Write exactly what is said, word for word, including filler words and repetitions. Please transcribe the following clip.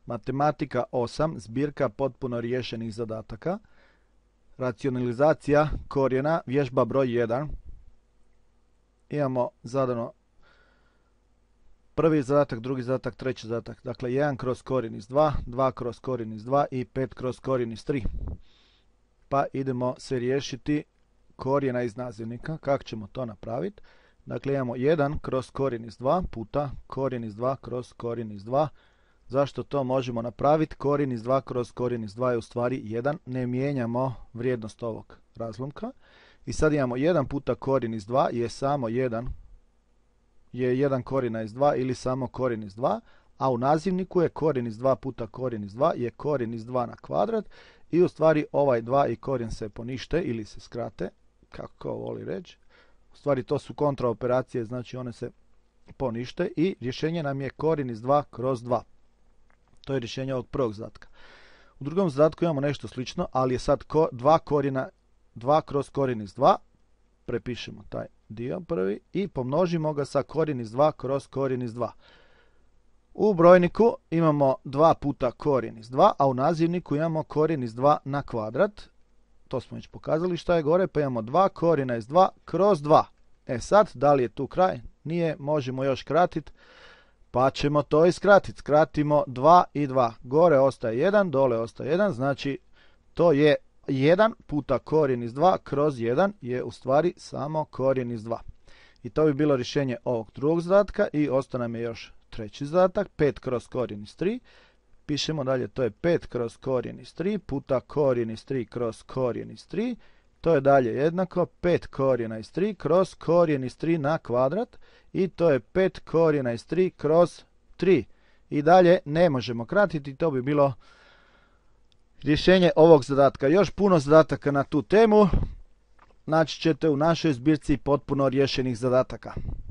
Matematika osam, zbirka potpuno riješenih zadataka. Racionalizacija korijena, vježba broj jedan. Imamo zadano prvi zadatak, drugi zadatak, treći zadatak. Dakle, jedan kroz korijen iz dva, dva kroz korijen iz dva i pet kroz korijen iz tri. Pa idemo se riješiti korijena iz nazivnika. Kako ćemo to napraviti? Dakle, imamo jedan kroz korijen iz dva puta korijen iz dva kroz korijen iz dva. Zašto to možemo napraviti? Korijen iz dva kroz korijen iz dva je u stvari jedan. Ne mijenjamo vrijednost ovog razlomka. I sad imamo jedan puta korijen iz dva je samo jedan. Je jedan korijena iz dva ili samo korijen iz dva. A u nazivniku je korijen iz dva puta korijen iz dva je korijen iz dva na kvadrat. I u stvari ovaj dva i korijen se ponište ili se skrate. Kako voli reći. U stvari to su kontraoperacije, znači one se ponište. I rješenje nam je korijen iz dva kroz dva. To je rješenje ovog prvog zadatka. U drugom zadatku imamo nešto slično, ali je sad ko, dva korijena, dva kroz korijen iz dva. Prepišemo taj dio prvi i pomnožimo ga sa korijen iz dva kroz korijen iz dva. U brojniku imamo dva puta korijen iz dva, a u nazivniku imamo korijen iz dva na kvadrat. To smo već pokazali šta je gore, pa imamo dva korijena iz dva kroz dva. E sad, da li je tu kraj? Nije, možemo još kratiti. Pa ćemo to i skratiti. Skratimo dva i dva. Gore ostaje jedan, dole ostaje jedan. Znači, to je jedan puta korijen iz dva kroz jedan je u stvari samo korijen iz dva. I to bi bilo rješenje ovog drugog zadatka. I ostao nam je još treći zadatak. pet kroz korijen iz tri. Pišemo dalje, to je pet kroz korijen iz tri puta korijen iz tri kroz korijen iz tri. To je dalje jednako pet korijena iz tri kroz korijen iz tri na kvadrat. I to je pet korijena iz tri kroz tri. I dalje ne možemo kratiti, to bi bilo rješenje ovog zadatka. Još puno zadataka na tu temu naći ćete u našoj zbirci potpuno riješenih zadataka.